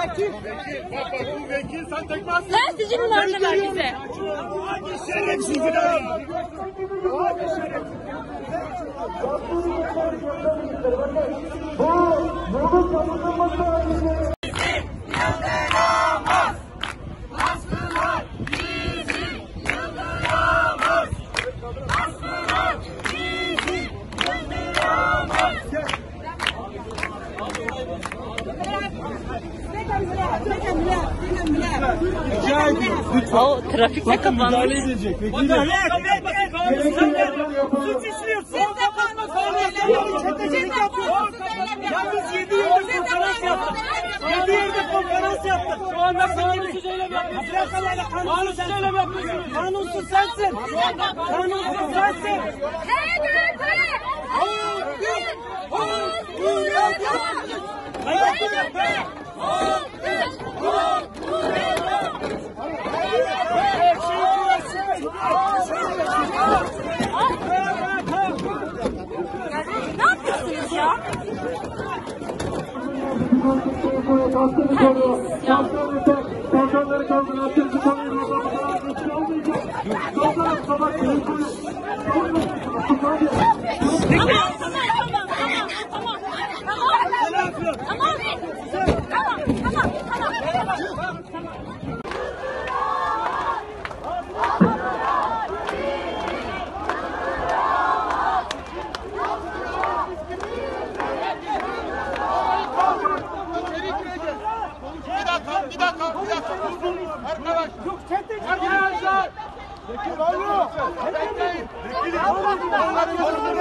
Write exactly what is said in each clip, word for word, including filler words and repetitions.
vekil. Bak bak bu vekil sen tekme atıyorsun. Sen sicilin orada ver bize. Hangi şerefsizdir ya? Hangi şerefsizdir? Bu, bunu tanıtılması lazım. O trafikle kapandı. Müdahale edilecek. Müdahale suç işliyorsun. Çetecilik yapıyorsun. Yalnız yedi yıldır konferans yaptık. Yedi yıldır konferans yaptık. Şu anda kanunsuz eylem yapıyorsunuz. Kanunsuz eylem yapıyorsunuz. Kanunsuz sensin. Kanunsuz sensin. H D P! Halkın! Halkın! H D P! Ne yapıyorsunuz ya? Korkanları kaldırın, atıyorsun konuyu Bir dakika, bir dakika. Arkadaş. Arkadaşlar. Vekil alo. Bekleyin. Vekil onları durdurun.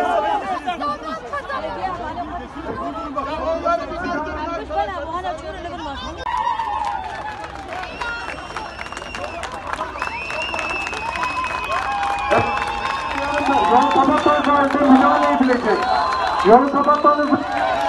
Onları bir durdurun arkadaşlar. Yolu kapatmanız için müdahale edilecek. Yolu kapatmanız için.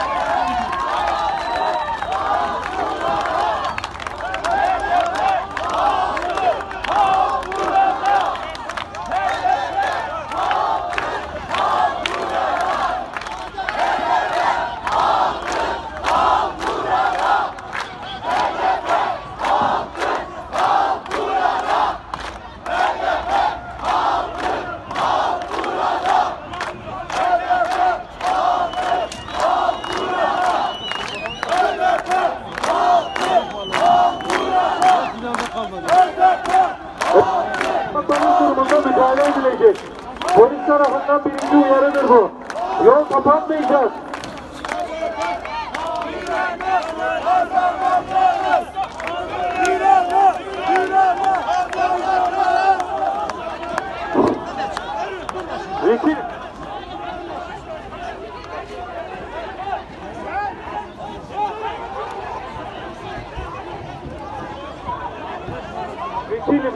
Müdahale edilecek. Polis tarafından birinci uyarıdır bu. Yol kapatmayacağız. Vekil. Vekilim.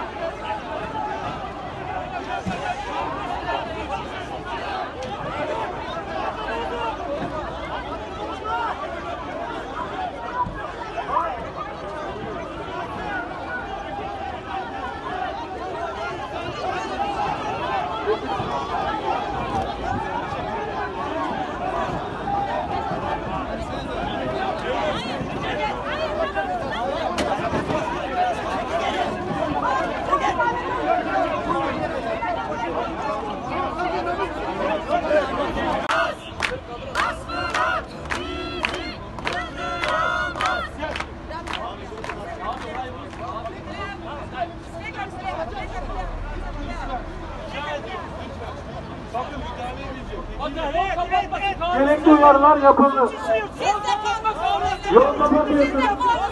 Gerekli uyarılar yapıldı. Yol kapatıyorsunuz.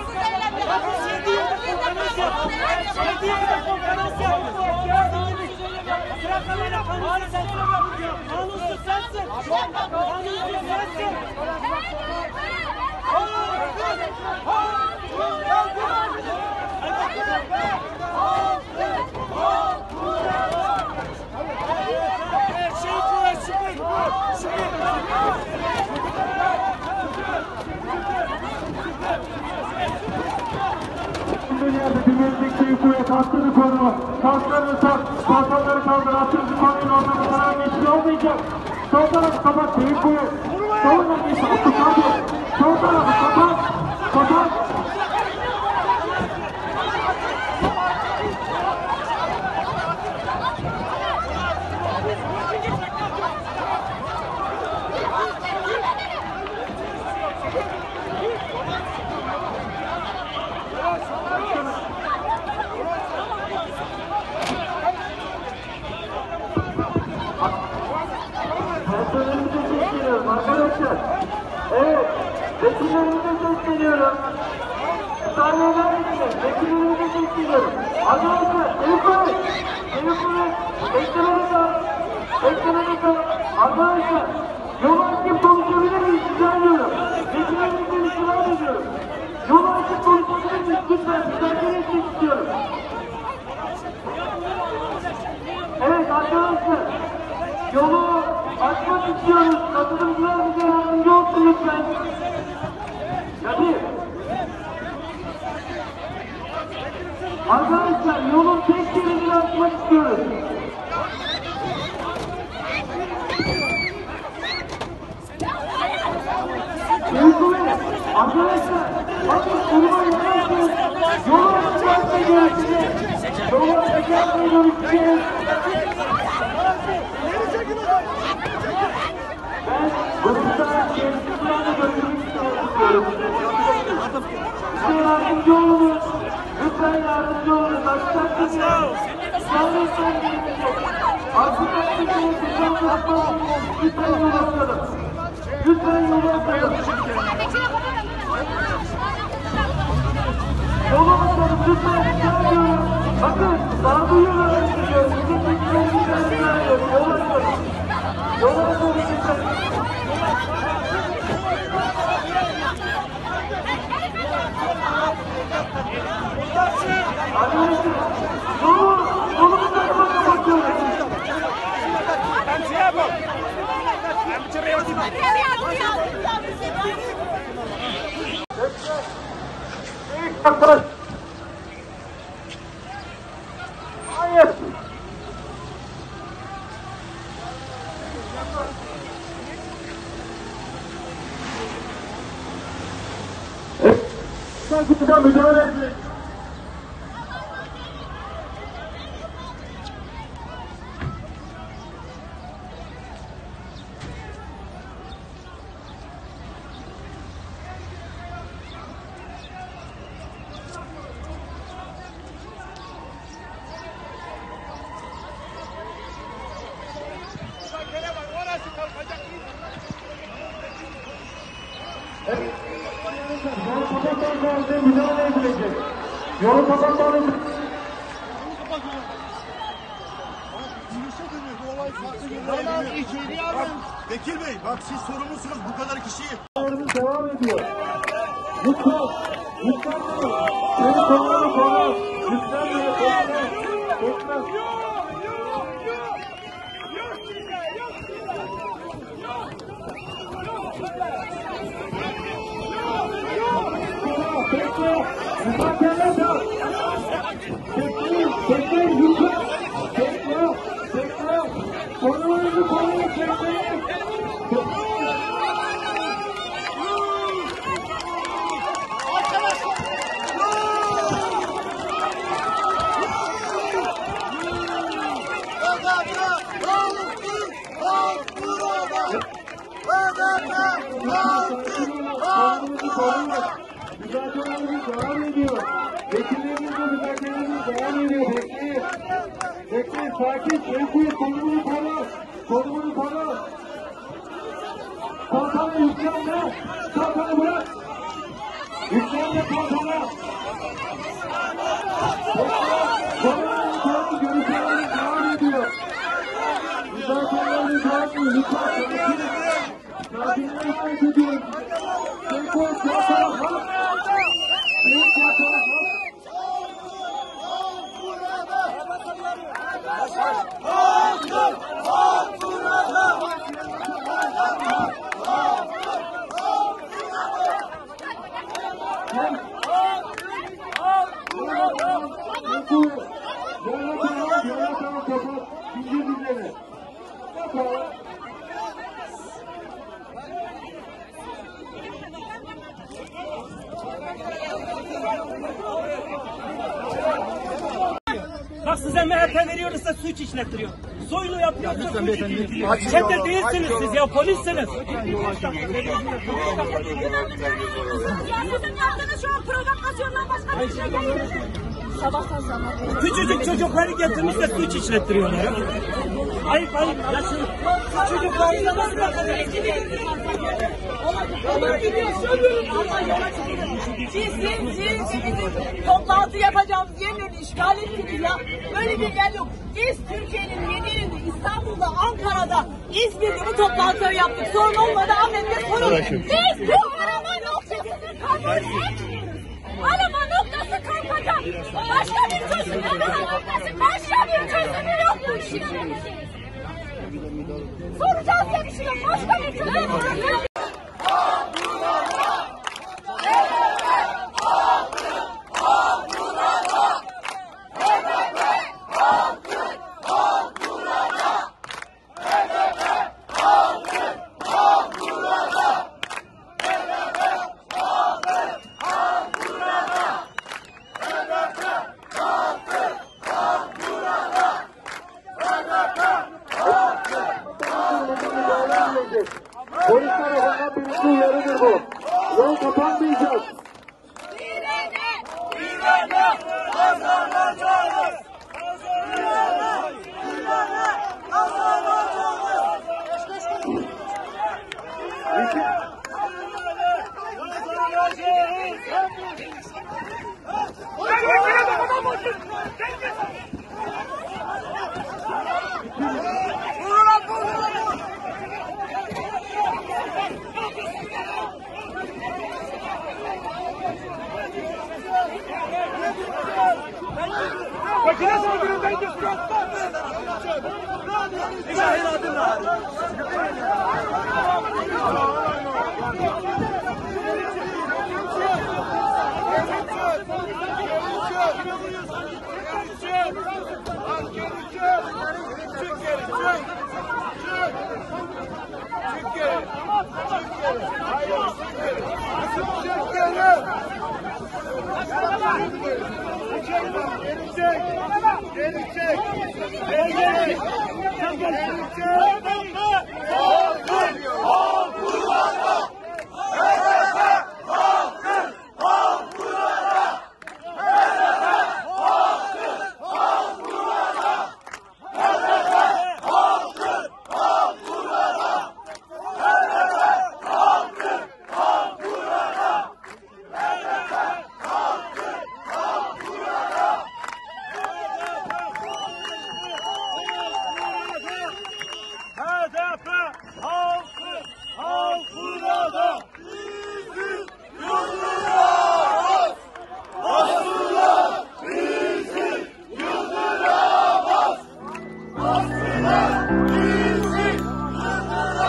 Kanunsuz sensin. Kanunsuz sensin. Kaskını koru, kasklarını tak, kalkanları kaldır, atıyorsun konuyun ortada sana geçiş olmayacak. Sol tarafı kapat, büyük boyu. Sol tarafı kapat, sol tarafı kapat, kapat. arkadaşlar. Evet, vekillerimize sesleniyorum. Müsaade eder misiniz? Vekillerimize sesleniyorum. Arkadaşlar, Eyüp Bey, Eyüp Bey, beklemeniz lazım. Beklemeniz lazım. Arkadaşlar, yolu açıp konuşabilir miyiz? Rica ediyorum. Vekillerimize rica ediyorum. Yolu açıp konuşabilir miyiz? Lütfen, müsaade etmek istiyorum. Evet arkadaşlar, yolu açmak istiyoruz. Katılımcılar bize yardımcı olsun lütfen. Hadi. Arkadaşlar, yolun tek şeridini açmak istiyoruz. Arkadaşlar, bakın kurban yaparsınız. Yolu açacağız görüşeceğiz. Yolu açacağız görüşeceğiz. Ben burada kendisinden görüşmek istiyorum. Size yardımcı olunuz. Lütfen yardımcı olunuz. Açacak bizi. Yalnız kendinizi. Açacak bizi. Lütfen yolu açalım. Lütfen yolu açalım. Yolu açalım lütfen rica ediyorum. Bakın daha duyuyorlar sizi. Bizim bilgilerimizi rica ediyorum. Yolu açalım. Yolu açalım lütfen. Arkadaşlar yolu, yolumuzu açmakla bakıyoruz. Ben şey yapalım. Ben bir çabaya atayım. Arkadaş. Hayır. Evet. Sen müdahale etmeyin. Yolu kapatmanızı müdahale edilecek. Yolu kapatmanızı... Vekil Bey, bak siz sorumlusunuz bu kadar kişiyi. Devam ediyor. Lütfen, lütfen değil. Seni konuları konu. Lütfen değil, bekle. Bekle. Bekle, müsaade kal. Bekleyin, bekleyin lütfen. Bekle, bekle. Konularınızı konuya bekleyin. Müzakerelerimiz devam ediyor. Vekillerimizle müzakerelerimiz devam ediyor. Bekleyin. Bekleyin. Sakin. Bekleyin. Konumuzu koru. Konumuzu koru. Kalkanı yükselme. Kalkanı bırak. Yükselme kalkanı. Konumuzu koru. Görüşmelerimiz devam ediyor. Müzakerelerimiz devam ediyor. Lütfen. Sakinliğe ihtiyaç ediyoruz. Bekleyin. Kalkanı bırak. Bak size M H P veriyoruz da suç işlettiriyor. Soylu yapıyorsa suç işliyor. Çete değilsiniz siz ya, polissiniz. Sizin yaptığınız şu an provokasyondan başka bir şey değil. Sabahtan sabah. Küçücük çocukları getirmişler suç işlettiriyorlar. Ya. Ayıp ayıp. Ya şu çocuklarıyla nasıl bakacaksın? Olur gidiyor, söndürün Allah yola çıkıyor. Siz, siz, siz, bizim toplantı yapacağımız yerleri işgal ettiniz ya. Böyle bir yer yok. Biz Türkiye'nin yedi yerinde, İstanbul'da, Ankara'da, İzmir'de bu toplantıları yaptık. Sorun olmadı, Ahmet'le sorun. Biz bu arama noktasını kabul etmiyoruz. Arama noktası kalkacak. Başka bir çözüm, arama noktası başka bir çözümü yok bu işin. Soracağız da bir şey yok, başka bir çözüm yok. Polis tarafından birinci uyarıdır bu. Yol kapanmayacak. İrene! İrene kazanacağız. İrene, İrene kazanacağız. Makine saldırından gösteriyor. İlahi adına.